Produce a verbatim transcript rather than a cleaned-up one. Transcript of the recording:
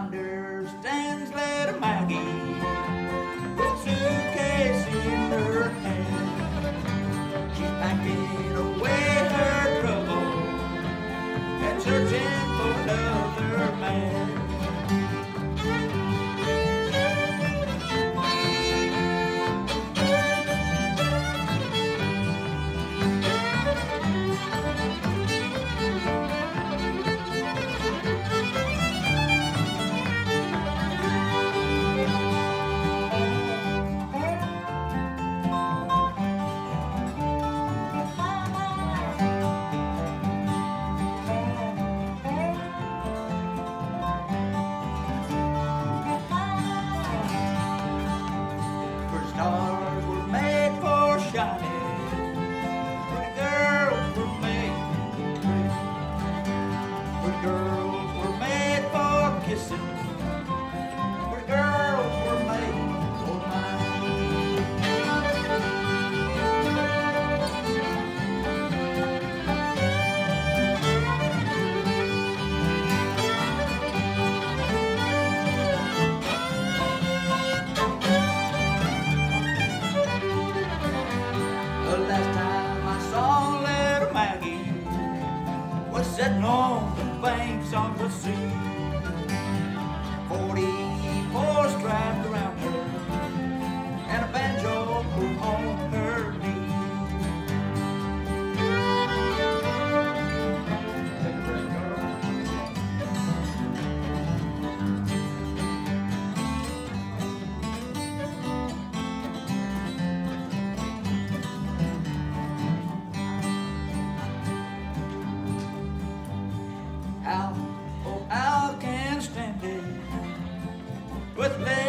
yonder stands little Maggie with suitcase in her hand. She's packing away her trouble and searching for another man. Stars were made for shining, pretty girls were made for pretty. Pretty girls were made for kissing, pretty girls were made for mine. The last time I saw little Maggie was sitting on the banks of the sea. Forty-four strapped around her and a banjo on her knee. Al, oh Al can't stand it with